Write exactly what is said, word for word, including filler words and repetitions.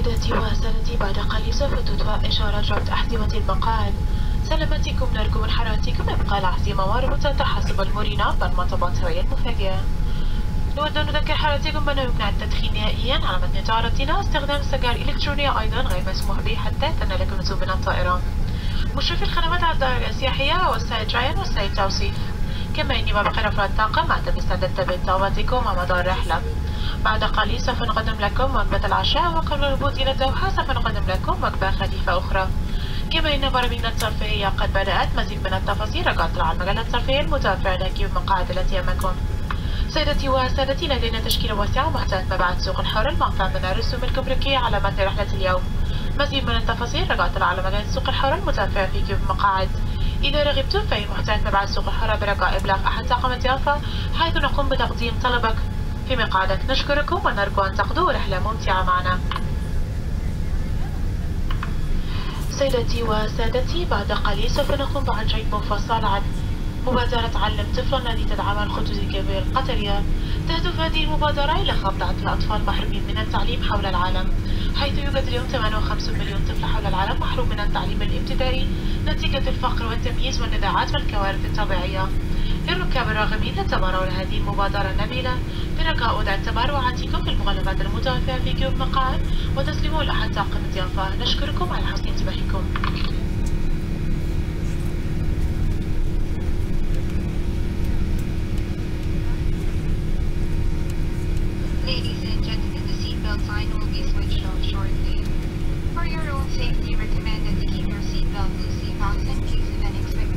سيدتي وسادتي، بعد قليل سوف تطفأ إشارة ربط أحزمة المقعد. سلامتكم، نرجو من حرارتكم إبقاء الأحزمة مربوطة حسب المرونة بالمطبات هوية المفاجئة. نود أن نذكر حضراتكم بأنه يمنع التدخين نهائيا على متن طائرتنا، واستخدام السجائر الإلكترونية أيضا غير مسموح به حتى يتم لكم النزول من الطائرة. مشرفي الخدمات على الدائرة السياحية هو السيد رايان والسيد توصيف. كما إني بقي رفع الطاقم مع استعداد تبديل طاقتكم على مدار الرحلة. بعد قليل سوف نقدم لكم وجبة العشاء، وقبل الهبوط إلى الدوحة سوف نقدم لكم وجبة خفيفة أخرى. كما إن برامجنا الترفيهية قد بدأت. مزيد من التفاصيل رجاء على المجلة الترفيهية المتوفرة لديكم في المقاعد التي أمامكم. سيدتي وسادتي، لدينا تشكيلة واسعة محتوى مبيعات سوق الحر المعطى من الرسوم الجمركية على متن رحلة اليوم. مزيد من التفاصيل رجاء على مجلة سوق الحر المتوفرة في كيوب المقاعد. إذا رغبتم في محتوى مبيعات سوق الحر برجاء إبلاغ أحد طاقم الضيافة حيث نقوم بتقديم طلبك في مقعدك. نشكركم ونرجو أن تقضوا رحلة ممتعة معنا. سيدتي وسادتي، بعد قليل سوف نقوم بعرض مفصل عن مبادرة علم طفلا التي تدعمها الخطوط الجوية القطرية. تهدف هذه المبادرة إلى خفض عدد الأطفال المحرومين من التعليم حول العالم، حيث يوجد اليوم ثمانية وخمسين مليون طفل حول العالم محروم من التعليم الابتدائي نتيجة الفقر والتمييز والنزاعات والكوارث الطبيعية. للركاب الراغبين للتبرع لهذه المبادرة النبيلة برجاء وضع تبرعاتكم في المغلفات المتوفرة في كيوب مقاعد وتسليمه لأحد طاقم الضيافة. نشكركم على حسن انتباهكم. Ladies and gentlemen, the seatbelt sign will be switched off shortly. For your own safety, recommended to keep your seatbelt loosely fastened in case of unexpected